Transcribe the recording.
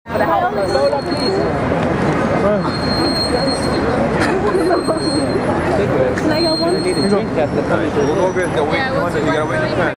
For the help. Viola, please. Can I get one? You need a drink after the We'll go get the wait. You gotta wait in the pen.